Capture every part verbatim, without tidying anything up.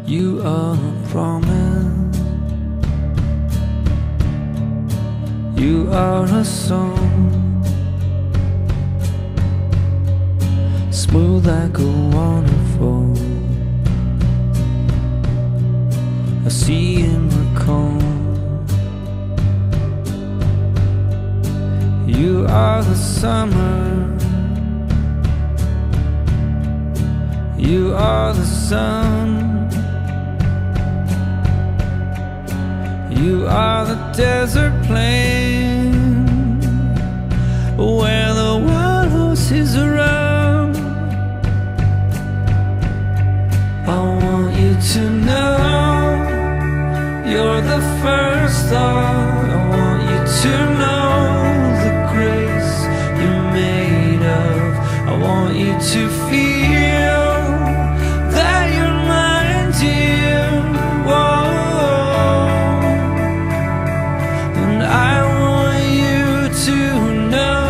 You are a promise, you are a song, smooth like a waterfall, a sea in the calm. You are the summer, you are the sun, you are the desert plain where the wild horses run. I want you to know you're the first thought. I want you to know the grace you're made of. I want you to feel that you're mine, dear. Whoa. And I want you to know.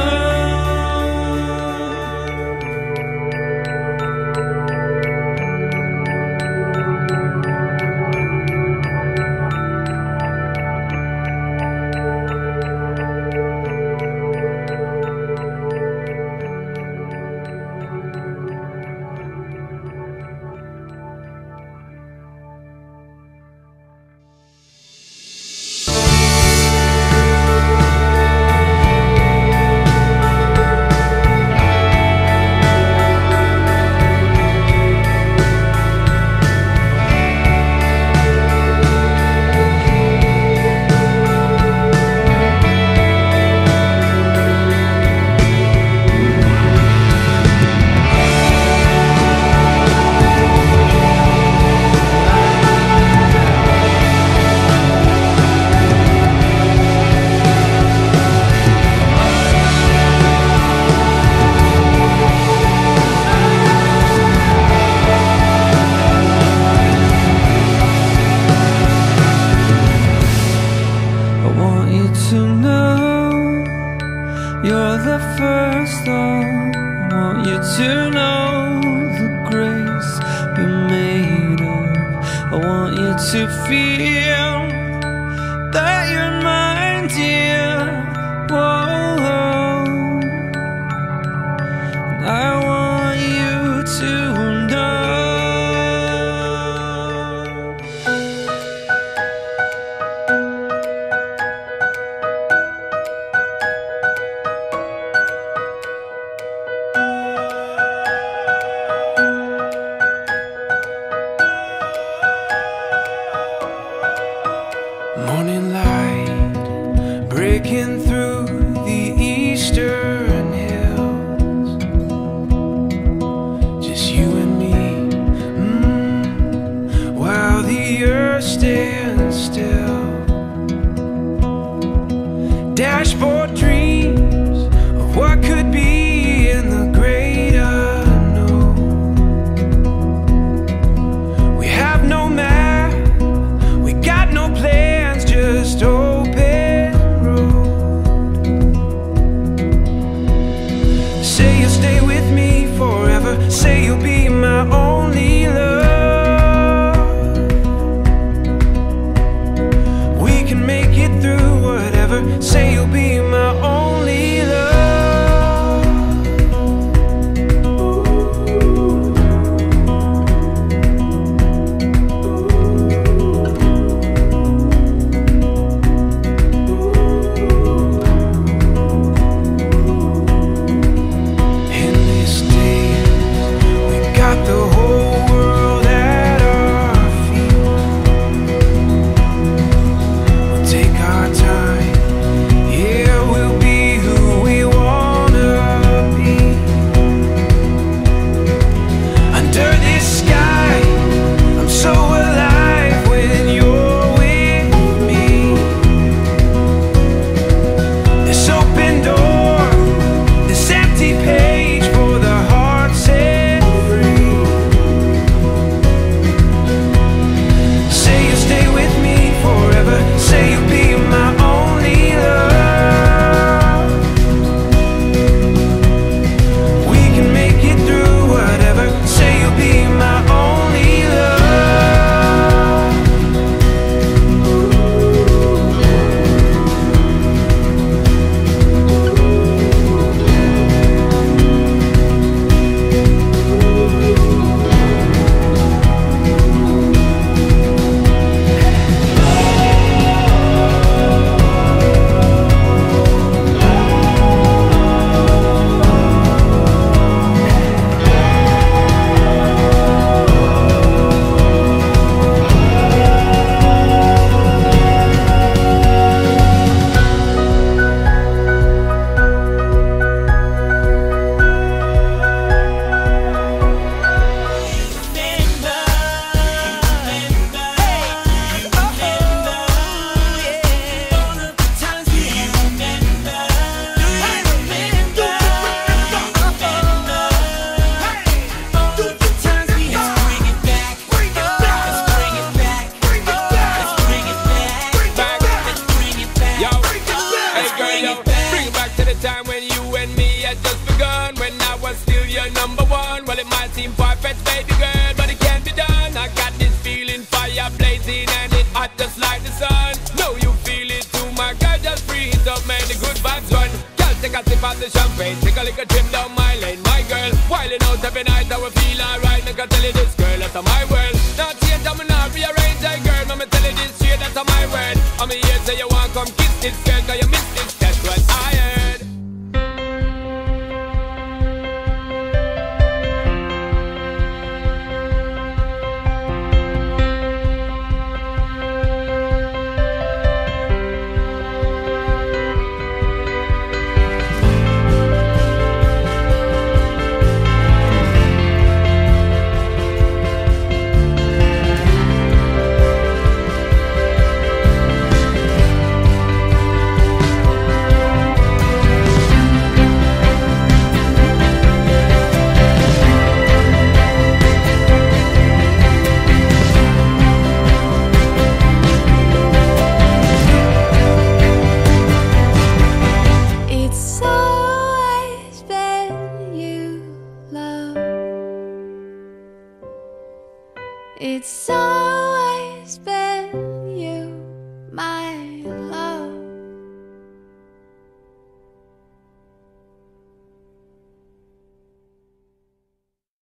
You're the first thought. I want you to know the grace you're made of. I want you to feel that you're mine, dear. Whoa. And I want you to know. Morning light breaking through the eastern hills, was still your number one. Well, it might seem far-fetched, baby girl, but it can't be done. I got this feeling, fire blazing, and it hot just like the sun. Know you feel it too, my girl, just breathe up, man, the good vibes run. Girl, take a sip of the champagne, take a little trip down my lane, my girl. Wilding out every night, I will feel alright. Make I tell you this, girl, that's my world. Not change, I'm not rearrange, I girl. Mama tell you this shit, that's my word. I'm here, say you want come kiss this girl, cause you missed this, that's what I heard. It's always been